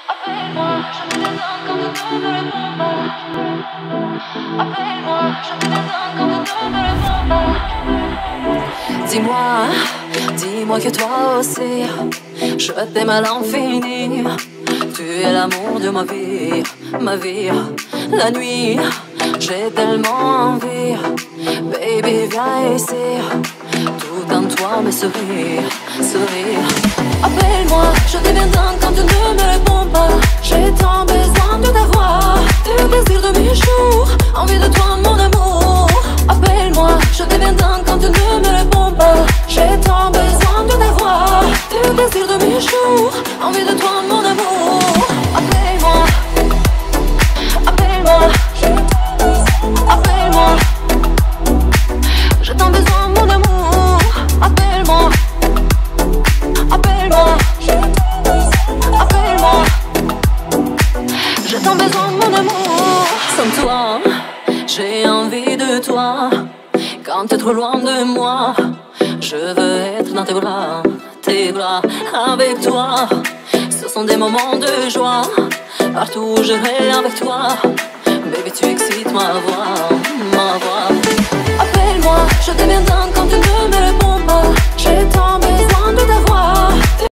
Appelle-moi, je te détends quand tu ne me réponds pas. Appelle-moi, je te détends quand tu ne me réponds pas. Dis-moi que toi aussi, je t'aime à l'infini. Tu es l'amour de ma vie. La nuit, j'ai tellement envie. Baby, viens ici. Tout en toi, mes sourires. Appelle-moi, je deviens dingue quand tu ne me réponds pas. J'ai tant besoin de ta voix, du désir de mes jours, envie de toi, mon amour. Appelle-moi, je deviens dingue quand tu ne me réponds pas. J'ai tant besoin de ta voix, du désir de mes jours, envie de toi, mon amour. Appelle-moi, appelle-moi, appelle-moi. J'ai tant besoin, mon amour. Appelle-moi, appelle-moi, appelle-moi. J'ai tant besoin, mon amour. Sans toi, j'ai envie de toi. Quand t'es trop loin de moi, je veux être dans tes bras avec toi. Ce sont des moments de joie, partout où je vais avec toi. Baby, tu excites ma voix.